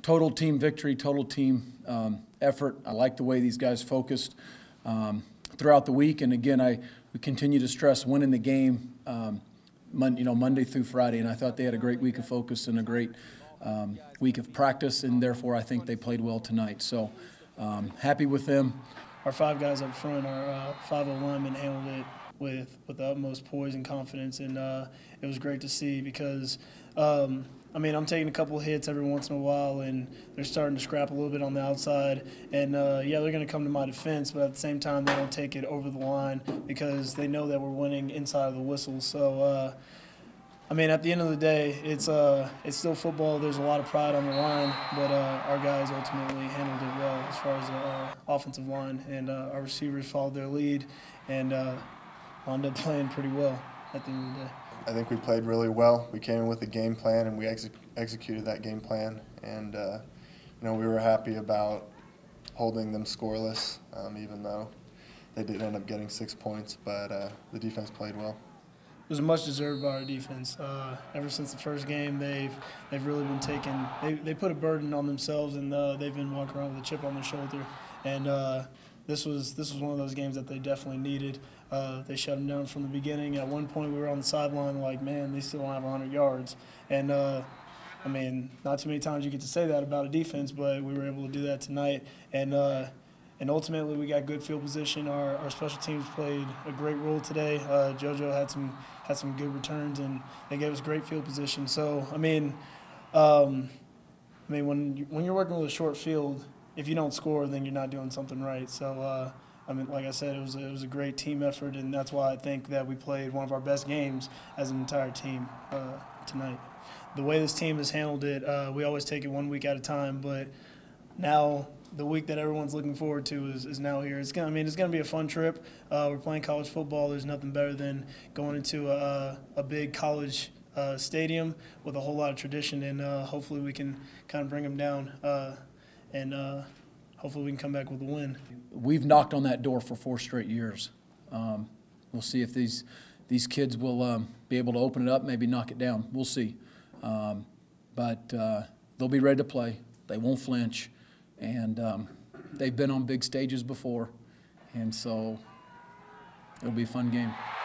total team victory, total team effort. I like the way these guys focused throughout the week. And again, we continue to stress winning the game, Monday through Friday. And I thought they had a great week of focus and a great week of practice, and therefore I think they played well tonight. So happy with them. Our five guys up front, our 5 linemen handled it with the utmost poise and confidence, and it was great to see because I'm taking a couple of hits every once in a while, and they're starting to scrap a little bit on the outside. And, yeah, they're going to come to my defense, but at the same time, they don't take it over the line because they know that we're winning inside of the whistle. So, at the end of the day, it's still football. There's a lot of pride on the line, but our guys ultimately handled it well as far as the offensive line. And our receivers followed their lead and wound up playing pretty well at the end of the day. I think we played really well. We came in with a game plan, and we executed that game plan. And, we were happy about holding them scoreless, even though they did end up getting 6 points. But the defense played well. It was much deserved by our defense. Ever since the first game, they've really been taking – they put a burden on themselves, and they've been walking around with a chip on their shoulder. And this was one of those games that they definitely needed. They shut them down from the beginning. At one point, we were on the sideline like, man, they still don't have 100 yards. And, not too many times you get to say that about a defense, but we were able to do that tonight. And ultimately, we got good field position. Our special teams played a great role today. JoJo had some good returns, and they gave us great field position. So, when you're working with a short field, if you don't score, then you're not doing something right. So, like I said, it was a great team effort, and that's why I think that we played one of our best games as an entire team tonight. The way this team has handled it, we always take it 1 week at a time, but now the week that everyone's looking forward to is now here. It's gonna be a fun trip. We're playing college football. There's nothing better than going into a big college stadium with a whole lot of tradition, and hopefully we can kind of bring them down, and hopefully we can come back with a win. We've knocked on that door for 4 straight years. We'll see if these kids will be able to open it up, maybe knock it down. We'll see. But they'll be ready to play. They won't flinch. And they've been on big stages before, and so it'll be a fun game.